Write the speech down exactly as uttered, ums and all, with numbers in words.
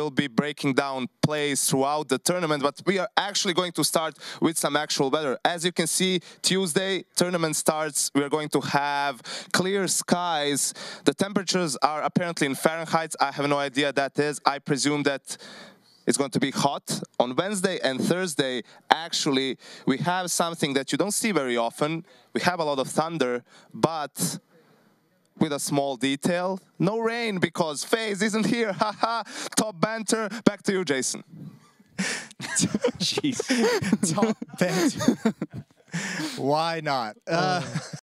will be breaking down plays throughout the tournament, but we are actually going to start with some actual weather. As you can see, Tuesday, tournament starts. We are going to have clear skies. The temperatures are apparently in Fahrenheit. I have no idea what that is. I presume that it's going to be hot. On Wednesday and Thursday, actually, we have something that you don't see very often. We have a lot of thunder, but with a small detail, no rain because FaZe isn't here. Haha, top banter. Back to you, Jason. Jeez. Top banter. Why not? Uh,